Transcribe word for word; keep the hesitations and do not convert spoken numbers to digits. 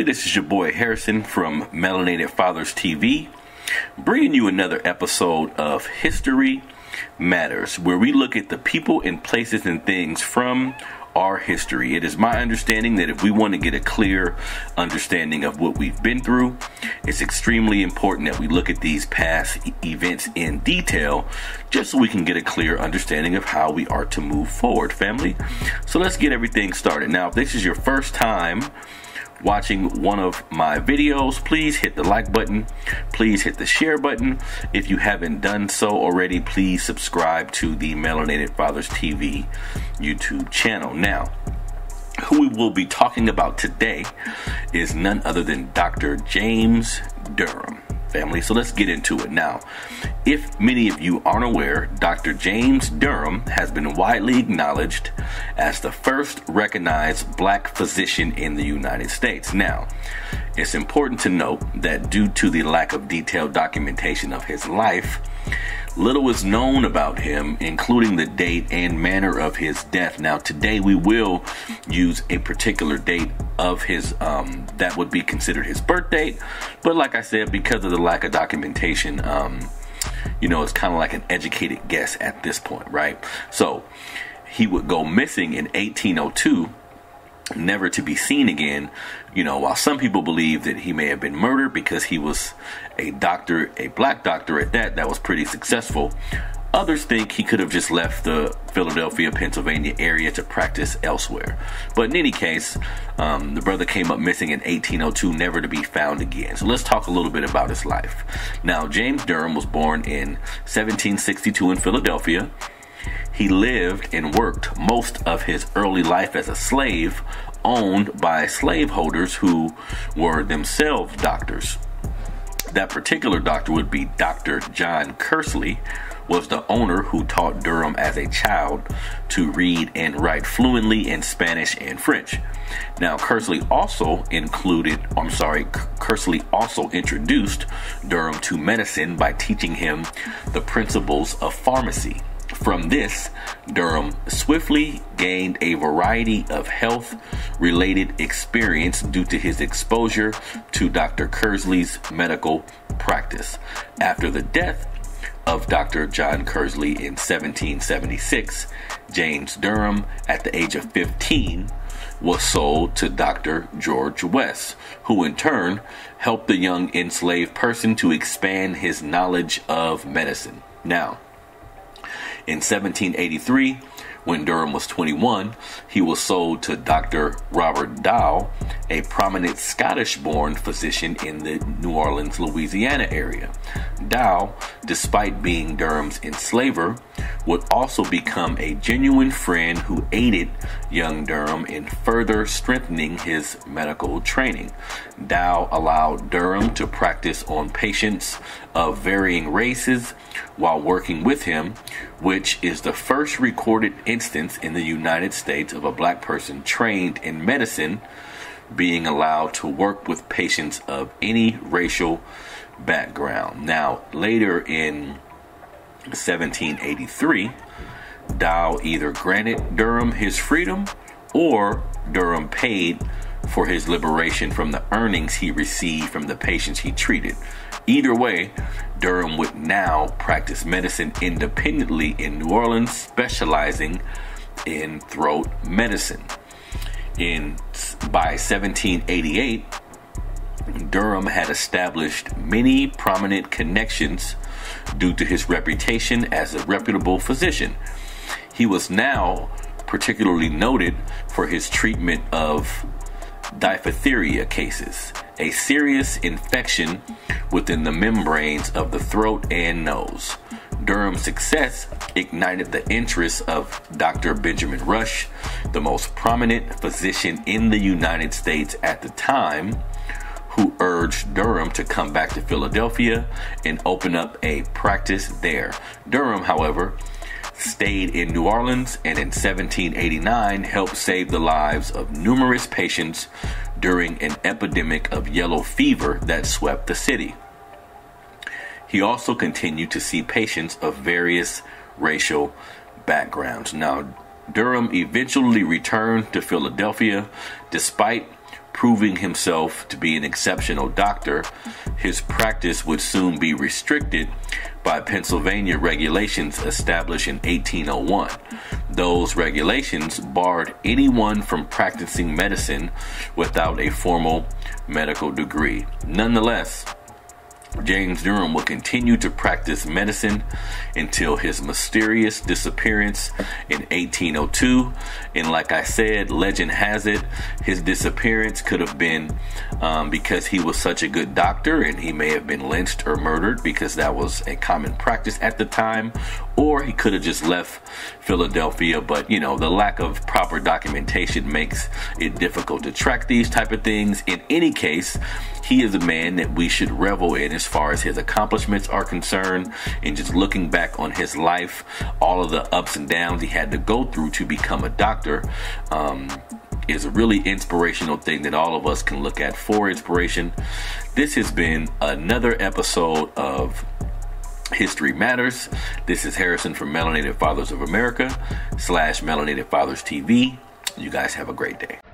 this is your boy Harrison from Melanated Fathers T V, bringing you another episode of History Matters, where we look at the people and places and things from our history. It is my understanding that if we want to get a clear understanding of what we've been through, it's extremely important that we look at these past e- events in detail, just so we can get a clear understanding of how we are to move forward, family. So let's get everything started. Now, if this is your first time watching one of my videos, please hit the like button, please hit the share button. If you haven't done so already, please subscribe to the Melanated Fathers T V YouTube channel. Now, who we will be talking about today is none other than Doctor James Durham, family. So let's get into it. Now, if many of you aren't aware, Doctor James Durham has been widely acknowledged as the first recognized black physician in the United States. Now, it's important to note that due to the lack of detailed documentation of his life, little is known about him, including the date and manner of his death. Now, today we will use a particular date of his, um, that would be considered his birth date. But like I said, because of the lack of documentation, um, you know, it's kind of like an educated guess at this point, right? So he would go missing in eighteen oh two, never to be seen again. You know, while some people believe that he may have been murdered because he was a doctor, a black doctor at that, that was pretty successful. Others think he could have just left the Philadelphia, Pennsylvania area to practice elsewhere. But in any case, um, the brother came up missing in eighteen oh two, never to be found again. So let's talk a little bit about his life. Now, James Durham was born in seventeen sixty-two in Philadelphia. He lived and worked most of his early life as a slave, owned by slaveholders who were themselves doctors. That particular doctor would be Doctor John Kersley, was the owner who taught Durham as a child to read and write fluently in Spanish and French. Now, Kersley also included, I'm sorry, Kersley also introduced Durham to medicine by teaching him the principles of pharmacy. From this, Durham swiftly gained a variety of health-related experience due to his exposure to Doctor Kersley's medical practice. After the death of Doctor John Kersley in seventeen seventy-six, James Durham, at the age of fifteen, was sold to Doctor George West, who in turn helped the young enslaved person to expand his knowledge of medicine. Now, in seventeen eighty-three, when Durham was twenty-one, he was sold to Doctor Robert Dow, a prominent Scottish-born physician in the New Orleans, Louisiana area. Dow, despite being Durham's enslaver, would also become a genuine friend who aided young Durham in further strengthening his medical training. Dow allowed Durham to practice on patients of varying races while working with him, which is the first recorded instance in the United States of a black person trained in medicine being allowed to work with patients of any racial background. Now, later in seventeen eighty-three, Dow either granted Durham his freedom or Durham paid for his liberation from the earnings he received from the patients he treated. Either way, Durham would now practice medicine independently in New Orleans, specializing in throat medicine. In by seventeen eighty-eight, Durham had established many prominent connections due to his reputation as a reputable physician. He was now particularly noted for his treatment of diphtheria cases, a serious infection within the membranes of the throat and nose. Durham's success ignited the interest of Doctor Benjamin Rush, the most prominent physician in the United States at the time, who urged Durham to come back to Philadelphia and open up a practice there. Durham, however, stayed in New Orleans and in seventeen eighty-nine helped save the lives of numerous patients during an epidemic of yellow fever that swept the city. He also continued to see patients of various racial backgrounds. Now, Durham eventually returned to Philadelphia despite proving himself to be an exceptional doctor, his practice would soon be restricted by Pennsylvania regulations established in eighteen oh one. Those regulations barred anyone from practicing medicine without a formal medical degree. Nonetheless, James Durham will continue to practice medicine until his mysterious disappearance in eighteen oh two. And like I said, legend has it, his disappearance could have been um, because he was such a good doctor and he may have been lynched or murdered, because that was a common practice at the time. Or he could have just left Philadelphia, but you know, the lack of proper documentation makes it difficult to track these type of things. In any case, he is a man that we should revel in as far as his accomplishments are concerned, and just looking back on his life, all of the ups and downs he had to go through to become a doctor, um, is a really inspirational thing that all of us can look at for inspiration. This has been another episode of History Matters. This is Harrison from Melanated Fathers of America slash Melanated Fathers T V. You guys have a great day.